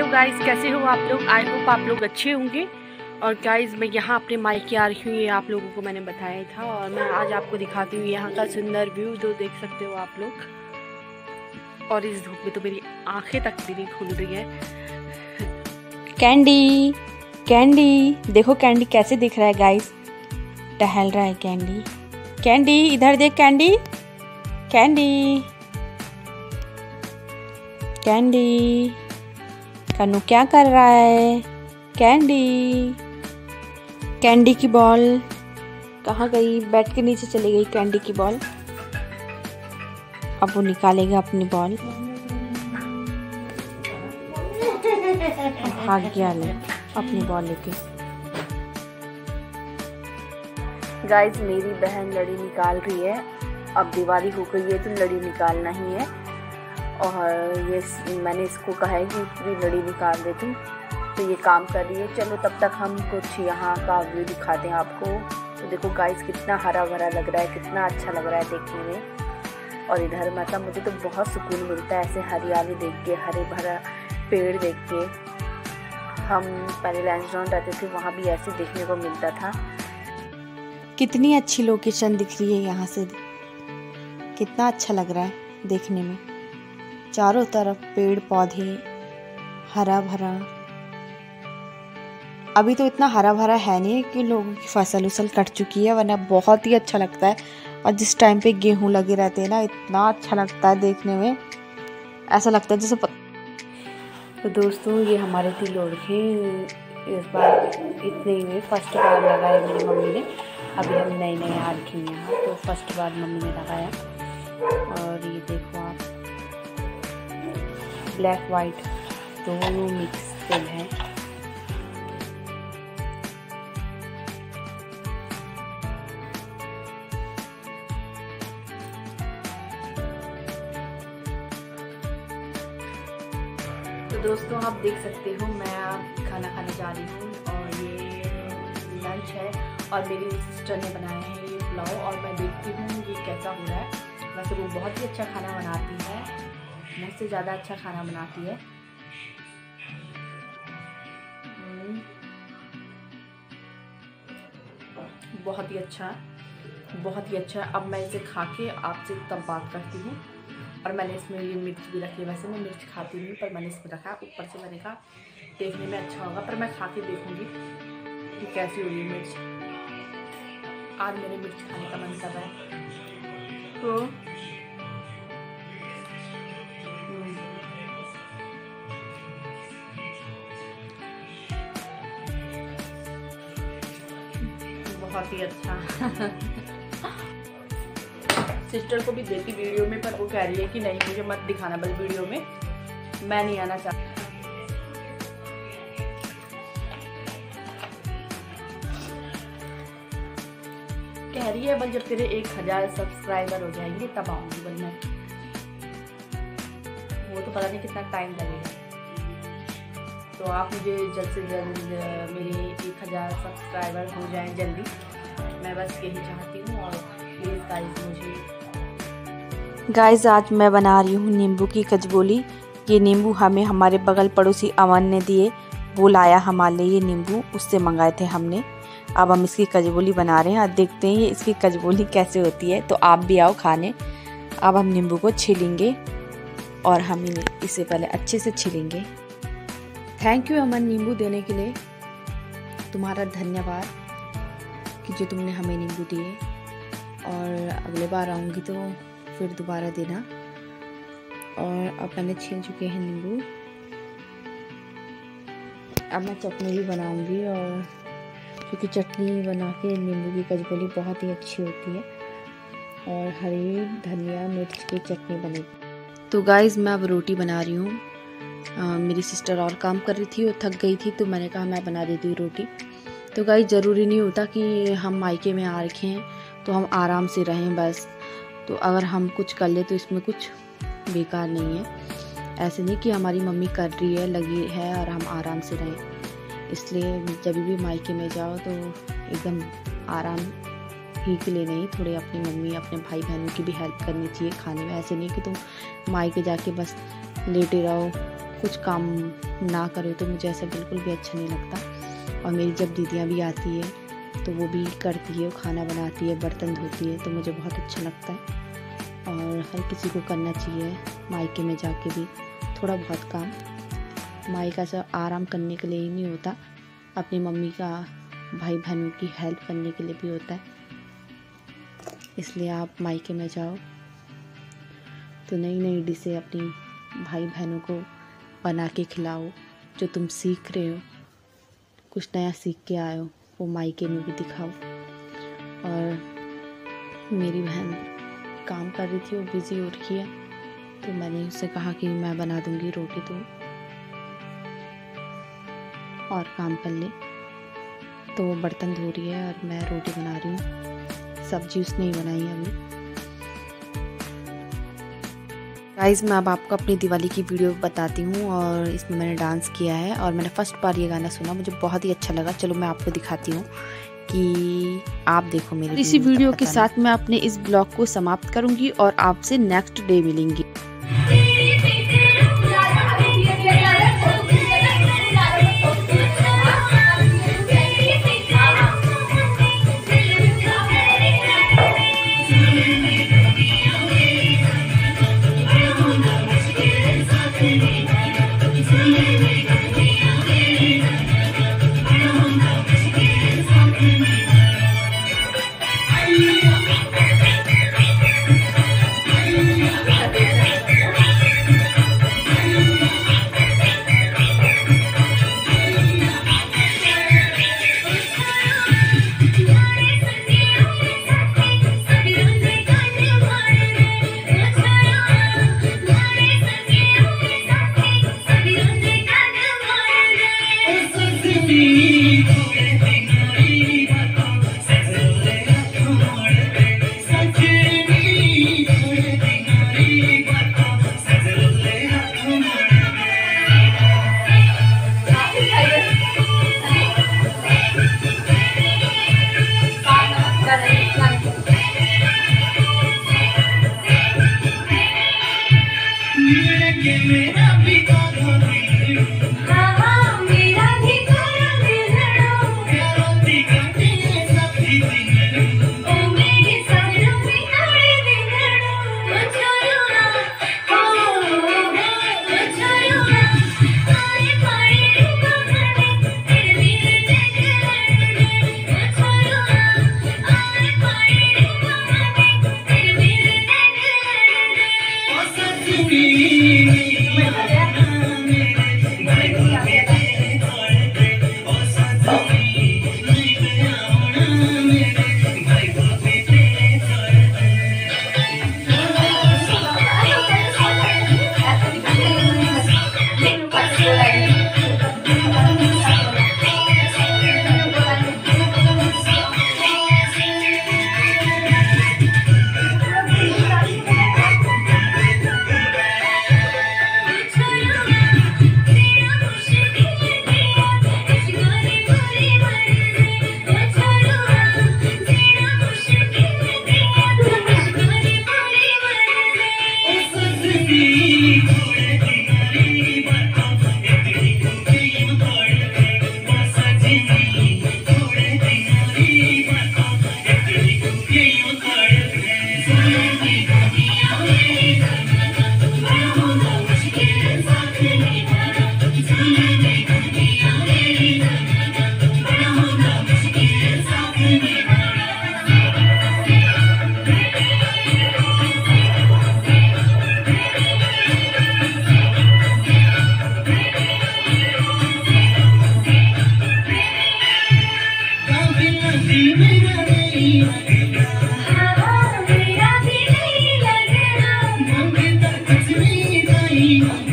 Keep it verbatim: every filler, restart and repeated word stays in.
Guys, कैसे हो आप लोग? आई होप आप लोग अच्छे होंगे। और गाइस, मैं यहाँ अपने मायके आ रही हूँ, ये आप लोगों को मैंने बताया था। और मैं आज आपको दिखाती हूँ यहाँ का सुंदर व्यू, जो देख सकते हो आप लोग। और इस धूप में तो मेरी आंखें तक भी नहीं खुल रही है। कैंडी कैंडी देखो, कैंडी कैसे दिख रहा है गाइस, टहल रहा है कैंडी। कैंडी इधर देख, कैंडी कैंडी कैंडी कन्नू क्या कर रहा है? कैंडी कैंडी की बॉल कहाँ गई? बेड के नीचे चली गई कैंडी की बॉल। अब वो निकालेगा अपनी बॉल। भाग गया ले अपनी बॉल लेके। गाइस, मेरी बहन लड़ी निकाल रही है। अब दिवाली हो गई है तो लड़ी निकालना ही है। और ये मैंने इसको कहा है कि भी लड़ी निकाल देती, तो ये काम कर रही है। चलो तब तक हम कुछ यहाँ का व्यू दिखाते हैं आपको। तो देखो गाइस, कितना हरा भरा लग रहा है, कितना अच्छा लग रहा है देखने में। और इधर मतलब मुझे तो बहुत सुकून मिलता है ऐसे हरियाली देख के, हरे भरा पेड़ देख के। हम पहले लैंसडाउन रहते थे, वहाँ भी ऐसे देखने को मिलता था। कितनी अच्छी लोकेशन दिख रही है यहाँ से, कितना अच्छा लग रहा है देखने में। चारों तरफ पेड़ पौधे, हरा भरा। अभी तो इतना हरा भरा है नहीं कि लोगों की फसल उसल कट चुकी है, वरना बहुत ही अच्छा लगता है। और जिस टाइम पे गेहूं लगे रहते हैं ना, इतना अच्छा लगता है देखने में, ऐसा लगता है जैसे प... तो दोस्तों, ये हमारे तिलोड़ के इस बार इतने ही में फर्स्ट बार लगाया मेरी मम्मी ने। अभी हम नए नए आ रखे हैं यहाँ, तो फर्स्ट बार मम्मी ने लगाया। और ये देखो आप, ब्लैक वाइट दोनों मिक्स फूल हैं। तो दोस्तों, आप देख सकते हो मैं अब खाना खाने जा रही हूँ। और ये लंच है और मेरी सिस्टर ने बनाया है ये पुलाव। और मैं देखती हूँ ये कैसा हो रहा है। वैसे वो बहुत ही अच्छा खाना बनाती है, मुझसे ज़्यादा अच्छा खाना बनाती है। बहुत ही अच्छा, बहुत ही अच्छा। अब मैं इसे खा के आपसे तब बात करती हूँ। और मैंने इसमें ये मिर्च भी रखी है। वैसे मैं मिर्च खाती नहीं, पर मैंने इसमें रखा ऊपर से। मैंने कहा देखने में अच्छा होगा, पर मैं खा के देखूँगी कि कैसी होगी मिर्च। आज मेरे मिर्च खाने का मन कर रहा है। तो बहुत ही अच्छा। सिस्टर को भी देती वीडियो में, पर वो कह रही है कि नहीं, मुझे मत दिखाना बस वीडियो में, मैं नहीं आना चाहती। कह रही है बस जब तेरे एक हजार सब्सक्राइबर हो जाएंगे तब आऊंगी बल मैं। वो तो पता नहीं कितना टाइम लगेगा। तो आप मुझे जल्द से जल्द मेरे एक हज़ार सब्सक्राइबर हो जाएं जल्दी, मैं बस यही चाहती हूँ। और प्लीज़ गाइस, मुझे गाइस आज मैं बना रही हूँ नींबू की कचबोली। ये नींबू हमें हमारे बगल पड़ोसी अमन ने दिए, वो लाया हमारे लिए ये नींबू, उससे मंगाए थे हमने। अब हम इसकी कचबोली बना रहे हैं और देखते हैं ये इसकी कचबोली कैसे होती है। तो आप भी आओ खाने। अब हम नींबू को छीलेंगे और हम इसे पहले अच्छे से छीलेंगे। थैंक यू अमन नींबू देने के लिए, तुम्हारा धन्यवाद कि जो तुमने हमें नींबू दिए। और अगले बार आऊँगी तो फिर दोबारा देना। और अब मैंने छील चुके हैं नींबू। अब मैं चटनी भी बनाऊँगी, और क्योंकि चटनी बना के नींबू की कचबोली बहुत ही अच्छी होती है। और हरी धनिया मिर्च की चटनी बनेगी। तो गाइस, मैं अब रोटी बना रही हूँ। Uh, मेरी सिस्टर और काम कर रही थी, वो थक गई थी, तो मैंने कहा मैं बना देती हूँ रोटी। तो गाइस, ज़रूरी नहीं होता कि हम मायके में आ रखे हैं तो हम आराम से रहें बस। तो अगर हम कुछ कर ले तो इसमें कुछ बेकार नहीं है। ऐसे नहीं कि हमारी मम्मी कर रही है, लगी है, और हम आराम से रहें। इसलिए जब भी मायके में जाओ तो एकदम आराम ही के लिए नहीं, थोड़े अपनी मम्मी अपने भाई बहनों की भी हेल्प करनी चाहिए खाने में। ऐसे नहीं कि तुम मायके जाके बस लेटे रहो कुछ काम ना करो तो मुझे ऐसा बिल्कुल भी अच्छा नहीं लगता। और मेरी जब दीदियाँ भी आती है तो वो भी करती है, खाना बनाती है, बर्तन धोती है, तो मुझे बहुत अच्छा लगता है। और हर किसी को करना चाहिए मायके में जाके भी थोड़ा बहुत काम। मायका से आराम करने के लिए ही नहीं होता, अपनी मम्मी का, भाई बहनों की हेल्प करने के लिए भी होता है। इसलिए आप मायके में जाओ तो नई नई डिशें अपनी भाई बहनों को बना के खिलाओ। जो तुम सीख रहे हो, कुछ नया सीख के आए हो, वो मायके में भी दिखाओ। और मेरी बहन काम कर रही थी, वो बिज़ी हो रही है, तो मैंने उससे कहा कि मैं बना दूंगी रोटी, तो और काम कर ले। तो वो बर्तन धो रही है और मैं रोटी बना रही हूँ। सब्जी उसने ही बनाई अभी। गाइस, मैं अब आपको अपनी दिवाली की वीडियो बताती हूँ और इसमें मैंने डांस किया है और मैंने फर्स्ट बार ये गाना सुना, मुझे बहुत ही अच्छा लगा। चलो मैं आपको दिखाती हूँ कि आप देखो मेरे इसी वीडियो के साथ मैं अपने इस ब्लॉग को समाप्त करूँगी और आपसे नेक्स्ट डे मिलेंगी। मेरा भी नहीं लगना,